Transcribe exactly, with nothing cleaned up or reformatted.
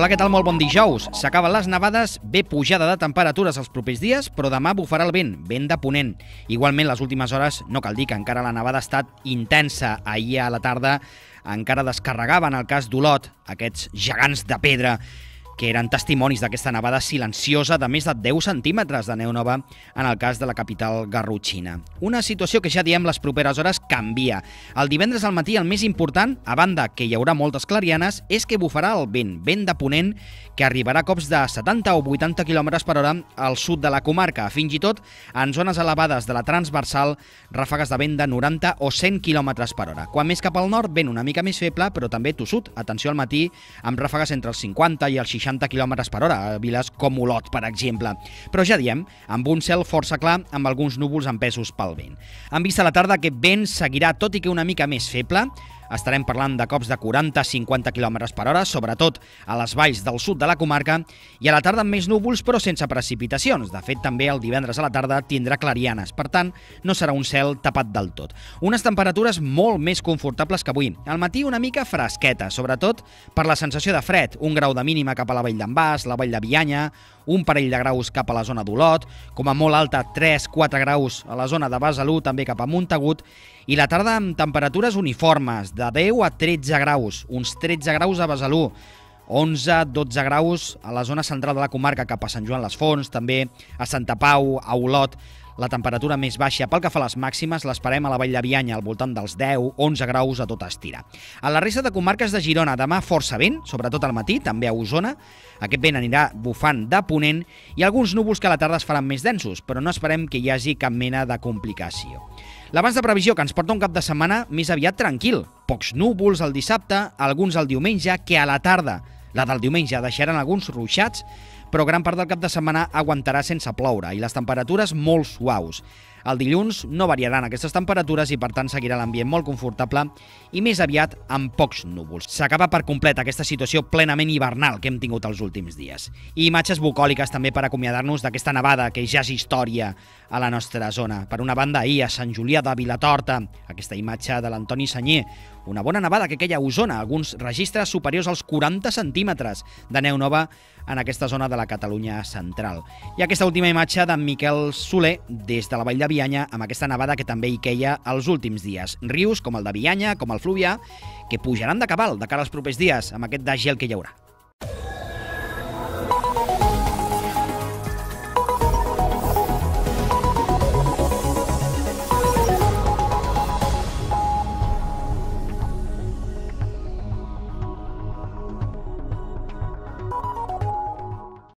Hola, què tal? Molt bon dijous. S'acaben les nevades, ve pujada de temperatures els propers dies, però demà bufarà el vent, vent de ponent. Igualment, les últimes hores, no cal dir que encara la nevada ha estat intensa. Ahir a la tarda encara descarregaven el cas d'Olot, aquests gegants de pedra, que eren testimonis d'aquesta nevada silenciosa de més de deu centímetres de neu nova en el cas de la capital garrotxina. Una situació que ja diem les properes hores canvia. El divendres al matí el més important, a banda que hi haurà moltes clarianes, és que bufarà el vent, vent de ponent, que arribarà a cops de setanta o vuitanta quilòmetres per hora al sud de la comarca. Fins i tot, en zones elevades de la transversal, ràfegues de vent de noranta o cent quilòmetres per hora. Quan més cap al nord, vent una mica més feble, però també tossut. Atenció al matí, amb ràfegues entre els cinquanta i els seixanta quilòmetres per hora, a viles com Olot, per exemple. Però ja diem, amb un cel força clar, amb alguns núvols empesos pel vent. En vista a la tarda, aquest vent seguirà, tot i que una mica més feble. Estarem parlant de cops de quaranta a cinquanta quilòmetres per hora, sobretot a les valls del sud de la comarca, i a la tarda amb més núvols però sense precipitacions. De fet, també el divendres a la tarda tindrà clarianes, per tant, no serà un cel tapat del tot. Unes temperatures molt més confortables que avui. Al matí una mica fresqueta, sobretot per la sensació de fred, un grau de mínima cap a la vall d'en Bas, la vall de Bianya, un parell de graus cap a la zona d'Olot, com a molt alta tres a quatre graus a la zona de Besalú, també cap a Montagut, i la tarda amb temperatures uniformes, de deu a tretze graus, uns tretze graus a Besalú, onze a dotze graus a la zona central de la comarca cap a Sant Joan les Fonts, també a Santa Pau, a Olot. La temperatura més baixa pel que fa a les màximes l'esperem a la vall de Bianya, al voltant dels deu a onze graus a tot estirar. A la resta de comarques de Girona, demà força vent, sobretot al matí, també a Osona. Aquest vent anirà bufant de ponent i alguns núvols que a la tarda es faran més densos, però no esperem que hi hagi cap mena de complicació. L'abans de previsió que ens porta un cap de setmana més aviat tranquil. Pocs núvols el dissabte, alguns el diumenge, que a la tarda, la del diumenge, deixaran alguns ruixats, però gran part del cap de setmana aguantarà sense ploure i les temperatures molt suaus. El dilluns no variaran aquestes temperatures i per tant seguirà l'ambient molt confortable i més aviat amb pocs núvols. S'acaba per complet aquesta situació plenament hivernal que hem tingut els últims dies. I imatges bucòliques també per acomiadar-nos d'aquesta nevada que ja és història a la nostra zona. Per una banda, ahir a Sant Julià de Vilatorta, aquesta imatge de l'Antoni Senyer, una bona nevada que queia a Osona, alguns registres superiors als quaranta centímetres de neu nova en aquesta zona de la Catalunya central. I aquesta última imatge d'en Miquel Soler des de la vall de Bianya amb aquesta nevada que també hi queia els últims dies. Rius com el de Bianya, com el Fluvià, que pujaran de cabal de cara als propers dies amb aquest desgel que hi haurà.